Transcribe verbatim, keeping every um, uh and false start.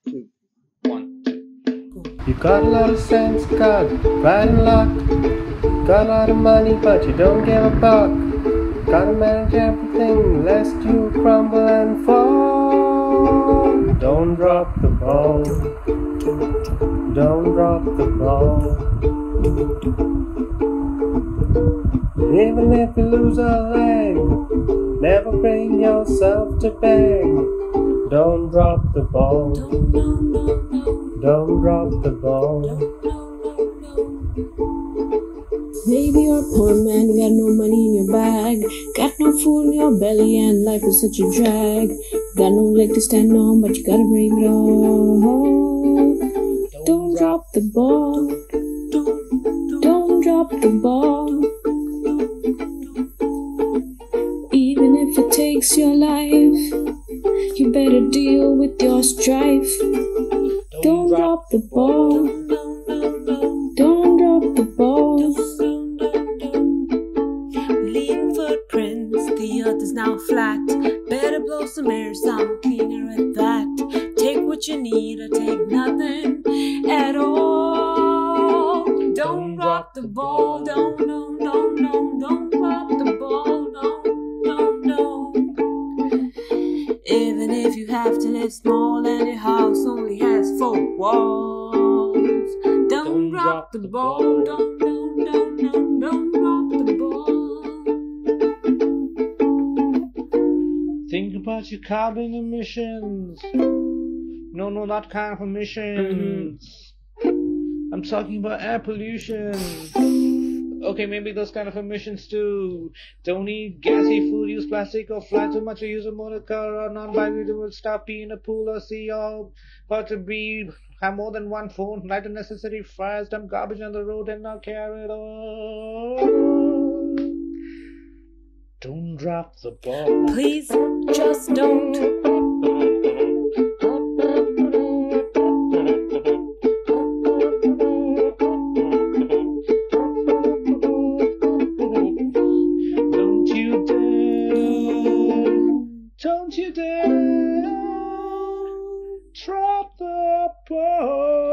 two, one. You got a lot of sense, got pride and luck. Got a lot of money, but you don't give a fuck. Gotta manage everything lest you crumble and fall. Don't drop the ball. Don't drop the ball. Even if you lose a leg, never bring yourself to beg. Don't drop the ball. Don't drop the ball. Baby, you're a poor man, you got no money in your bag. Got no food in your belly and life is such a drag. Got no leg to stand on, but you gotta brave it all. Don't drop the ball. Don't drop the ball. Even if it takes your life, you better deal with your strife. Don't drop the ball. Don't drop the ball. Leaving footprints, the earth is now flat. Better blow some air, some cleaner at that. Take what you need or take nothing at all. Don't drop the ball, don't, don't, don't, don't, don't drop the ball, don't, don't, don't. Even if you have to live small and your house only has four walls. Don't drop the ball, don't, don't, don't, don't, don't drop the ball. Think about your carbon emissions. No, no, not kind of emissions. I'm talking about air pollution. Okay, maybe those kind of emissions too. Don't eat gassy food, use plastic or fly too much, or use a motor car or non-biodegradable stuff, pee in a pool or see all parts of breed. Have more than one phone, light unnecessary fires, dump garbage on the road and not care at all. Don't drop the ball. Please, just don't. Don't you dare, don't you dare drop the ball.